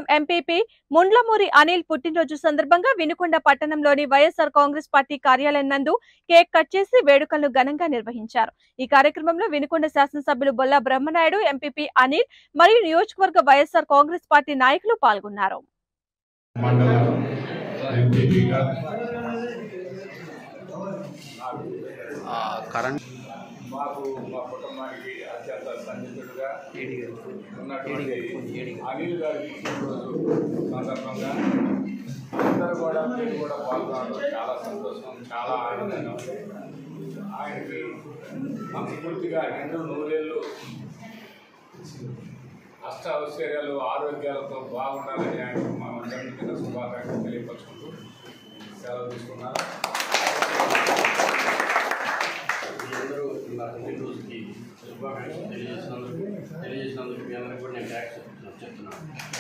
MPP ముండ్లమూరి Anil పుట్టినరోజు సందర్భంగా వినుకొండ పట్టణంలోని వైఎస్ఆర్ కాంగ్రెస్ పార్టీ కార్యాలయం నందు కేక్ కట్ చేసి వేడుకలను ఘనంగా నిర్వహించారు. ఈ కార్యక్రమంలో వినుకొండ శాసనసభ్యులు బొల్లా బ్రహ్మనాయుడు, ఎంపీపీ అనిల్ మరియు నియోజకవర్గ వైఎస్ఆర్ కాంగ్రెస్ పార్టీ నాయకులు పాల్గొన్నారు. మాకు మా కుటుంబానికి అత్యంత సన్నిహితుడుగా ఉన్నటువంటి అనిల్ గారికి ఈరోజు సందర్భంగా అందరూ కూడా మీరు కూడా పాల్గొనడం చాలా సంతోషం, చాలా ఆనందంగా ఉంది. ఆయనకి మనస్ఫూర్తిగా నిండు నూరేళ్ళు అష్టైశ్వర్యాలు ఆరోగ్యాలతో బాగుండాలని ఆయనకు మా అందరికీ శుభాకాంక్షలు తెలియపరుచుకుంటూ సెలవు తీసుకున్నారు. పుట్టినరోజుకి శుభాకాంక్షలు తెలియజేసినందుకు మీ అందరికీ కూడా నేను ట్యాక్స్ చెప్తున్నాను.